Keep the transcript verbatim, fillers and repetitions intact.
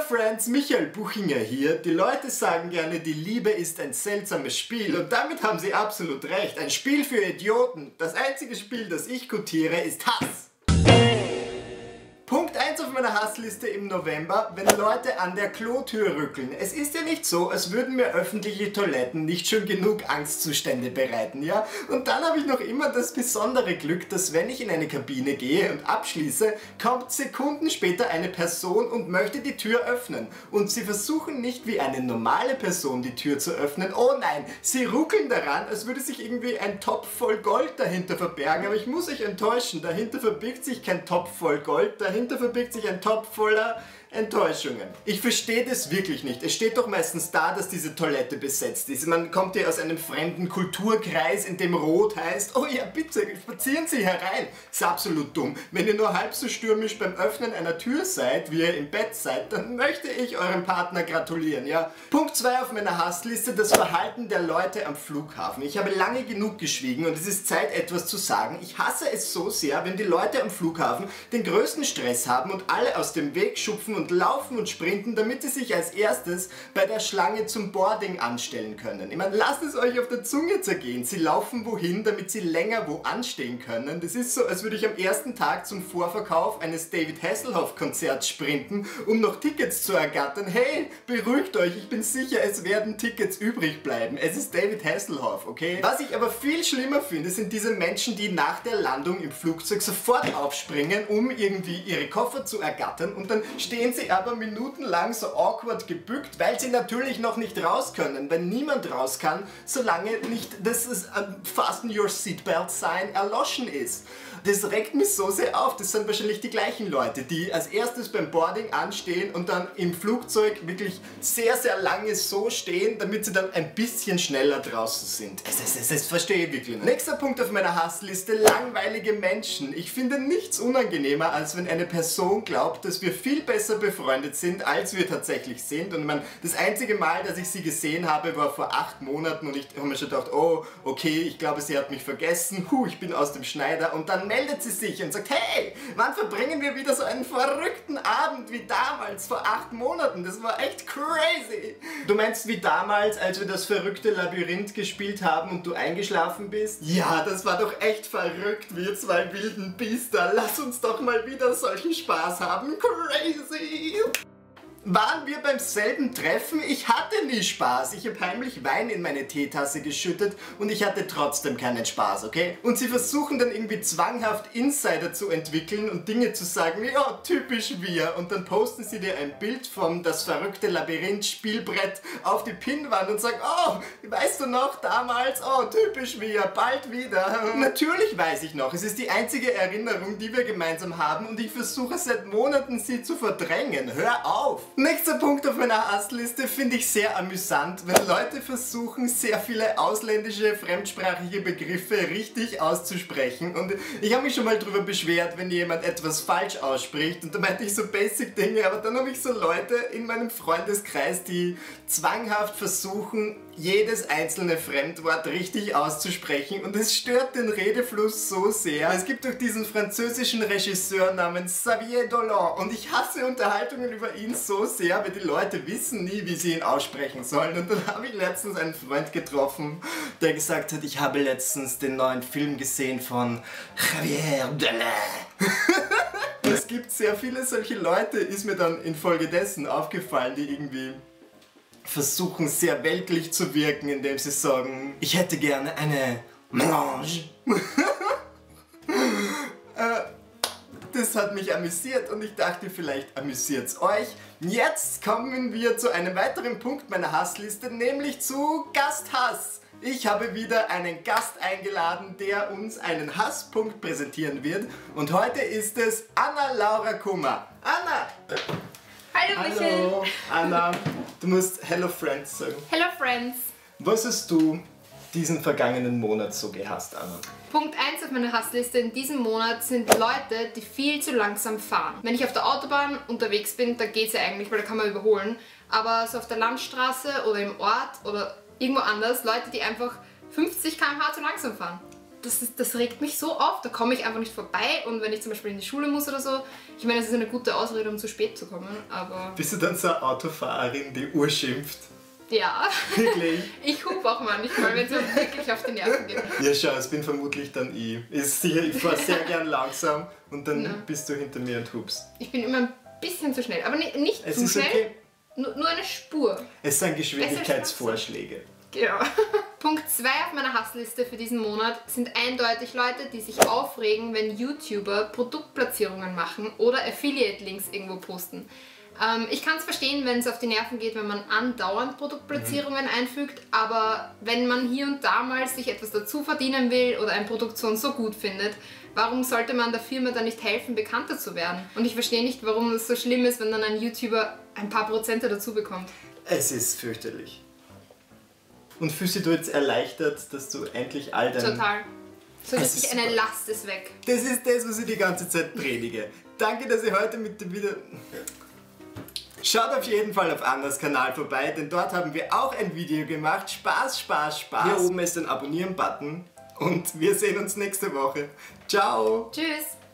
Friends, Michael Buchinger hier. Die Leute sagen gerne, die Liebe ist ein seltsames Spiel und damit haben sie absolut recht. Ein Spiel für Idioten. Das einzige Spiel, das ich quotiere, ist Hass. Punkt eins auf meiner Hassliste im November, wenn Leute an der Klotür rückeln. Es ist ja nicht so, als würden mir öffentliche Toiletten nicht schon genug Angstzustände bereiten, ja? Und dann habe ich noch immer das besondere Glück, dass wenn ich in eine Kabine gehe und abschließe, kommt Sekunden später eine Person und möchte die Tür öffnen. Und sie versuchen nicht wie eine normale Person die Tür zu öffnen. Oh nein, sie ruckeln daran, als würde sich irgendwie ein Topf voll Gold dahinter verbergen. Aber ich muss euch enttäuschen, dahinter verbirgt sich kein Topf voll Gold, dahinter Dahinter verbirgt sich ein Topf voller Enttäuschungen. Ich verstehe das wirklich nicht. Es steht doch meistens da, dass diese Toilette besetzt ist. Man kommt ja aus einem fremden Kulturkreis, in dem Rot heißt, oh ja bitte, spazieren Sie herein. Ist absolut dumm. Wenn ihr nur halb so stürmisch beim Öffnen einer Tür seid, wie ihr im Bett seid, dann möchte ich eurem Partner gratulieren, ja. Punkt zwei auf meiner Hassliste, das Verhalten der Leute am Flughafen. Ich habe lange genug geschwiegen und es ist Zeit, etwas zu sagen. Ich hasse es so sehr, wenn die Leute am Flughafen den größten Stress haben und alle aus dem Weg schupfen und laufen und sprinten, damit sie sich als erstes bei der Schlange zum Boarding anstellen können. Ich meine, lasst es euch auf der Zunge zergehen. Sie laufen wohin, damit sie länger wo anstehen können. Das ist so, als würde ich am ersten Tag zum Vorverkauf eines David Hasselhoff Konzerts sprinten, um noch Tickets zu ergattern. Hey, beruhigt euch, ich bin sicher, es werden Tickets übrig bleiben. Es ist David Hasselhoff, okay? Was ich aber viel schlimmer finde, sind diese Menschen, die nach der Landung im Flugzeug sofort aufspringen, um irgendwie ihre Koffer zu ergattern und dann stehen sie aber minutenlang so awkward gebückt, weil sie natürlich noch nicht raus können, weil niemand raus kann, solange nicht das ist, uh, Fasten Your Seatbelt Sign erloschen ist. Das regt mich so sehr auf, das sind wahrscheinlich die gleichen Leute, die als erstes beim Boarding anstehen und dann im Flugzeug wirklich sehr, sehr lange so stehen, damit sie dann ein bisschen schneller draußen sind. Das, das, das, das verstehe ich wirklich nicht. Nächster Punkt auf meiner Hassliste, langweilige Menschen. Ich finde nichts unangenehmer, als wenn eine Person glaubt, dass wir viel besser befreundet sind, als wir tatsächlich sind. Und ich meine, das einzige Mal, dass ich sie gesehen habe, war vor acht Monaten und ich habe mir schon gedacht, oh, okay, ich glaube, sie hat mich vergessen, huh, ich bin aus dem Schneider und dann meldet sie sich und sagt, hey, wann verbringen wir wieder so einen verrückten Abend wie damals, vor acht Monaten? Das war echt crazy. Du meinst wie damals, als wir das verrückte Labyrinth gespielt haben und du eingeschlafen bist? Ja, das war doch echt verrückt, wir zwei wilden Biester. Lass uns doch mal wieder solchen Spaß haben. Crazy. Waren wir beim selben Treffen? Ich hatte nie Spaß. Ich habe heimlich Wein in meine Teetasse geschüttet und ich hatte trotzdem keinen Spaß, okay? Und sie versuchen dann irgendwie zwanghaft Insider zu entwickeln und Dinge zu sagen wie, oh, typisch wir. Und dann posten sie dir ein Bild vom Das verrückte Labyrinth-Spielbrett auf die Pinnwand und sagen, oh, weißt du noch, damals, oh, typisch wir, bald wieder. Natürlich weiß ich noch. Es ist die einzige Erinnerung, die wir gemeinsam haben und ich versuche seit Monaten, sie zu verdrängen. Hör auf! Nächster Punkt auf meiner Hassliste finde ich sehr amüsant, wenn Leute versuchen, sehr viele ausländische, fremdsprachige Begriffe richtig auszusprechen. Und ich habe mich schon mal darüber beschwert, wenn jemand etwas falsch ausspricht. Und da meinte ich so basic Dinge, aber dann habe ich so Leute in meinem Freundeskreis, die zwanghaft versuchen, jedes einzelne Fremdwort richtig auszusprechen und es stört den Redefluss so sehr. Es gibt doch diesen französischen Regisseur namens Xavier Dolan und ich hasse Unterhaltungen über ihn so sehr, weil die Leute wissen nie, wie sie ihn aussprechen sollen. Und dann habe ich letztens einen Freund getroffen, der gesagt hat, ich habe letztens den neuen Film gesehen von Xavier Dolan. Es gibt sehr viele solche Leute, ist mir dann infolgedessen aufgefallen, die irgendwie versuchen sehr weltlich zu wirken, indem sie sagen, ich hätte gerne eine Melange. äh, das hat mich amüsiert und ich dachte, vielleicht amüsiert es euch. Jetzt kommen wir zu einem weiteren Punkt meiner Hassliste, nämlich zu Gasthass. Ich habe wieder einen Gast eingeladen, der uns einen Hasspunkt präsentieren wird und heute ist es Anna Laura Kummer. Anna! Hallo Michael! Hallo, Anna. Du musst Hello Friends sagen. Hello Friends! Was hast du diesen vergangenen Monat so gehasst, Anna? Punkt eins auf meiner Hassliste in diesem Monat sind Leute, die viel zu langsam fahren. Wenn ich auf der Autobahn unterwegs bin, da geht es ja eigentlich, weil da kann man überholen. Aber so auf der Landstraße oder im Ort oder irgendwo anders, Leute, die einfach fünfzig Kilometer pro Stunde zu langsam fahren. das, ist, das regt mich so auf, da komme ich einfach nicht vorbei und wenn ich zum Beispiel in die Schule muss oder so, ich meine, es ist eine gute Ausrede, um zu spät zu kommen, aber... Bist du dann so eine Autofahrerin, die urschimpft? Ja. Wirklich? Ich hupe auch manchmal, wenn es mir wirklich auf die Nerven geht. Ja, schau, es bin vermutlich dann ich. Ist sicher, ich fahre sehr gern langsam und dann Ja. bist du hinter mir und hupst. Ich bin immer ein bisschen zu schnell, aber nicht, nicht Es zu ist schnell, okay. nur, nur eine Spur. Es sind Geschwindigkeitsvorschläge. Genau. Punkt zwei auf meiner Hassliste für diesen Monat sind eindeutig Leute, die sich aufregen, wenn YouTuber Produktplatzierungen machen oder Affiliate-Links irgendwo posten. Ähm, ich kann es verstehen, wenn es auf die Nerven geht, wenn man andauernd Produktplatzierungen mhm. einfügt, aber wenn man hier und da mal sich etwas dazu verdienen will oder ein Produkt so und so gut findet, warum sollte man der Firma dann nicht helfen, bekannter zu werden? Und ich verstehe nicht, warum es so schlimm ist, wenn dann ein YouTuber ein paar Prozente dazu bekommt. Es ist fürchterlich. Und fühlst du jetzt erleichtert, dass du endlich all dein... Total. So Es richtig ist eine super. Last ist weg. Das ist das, was ich die ganze Zeit predige. Danke, dass ihr heute mit dem Video... Schaut auf jeden Fall auf Anders Kanal vorbei, denn dort haben wir auch ein Video gemacht. Spaß, Spaß, Spaß. Hier oben ist ein Abonnieren-Button und wir sehen uns nächste Woche. Ciao! Tschüss!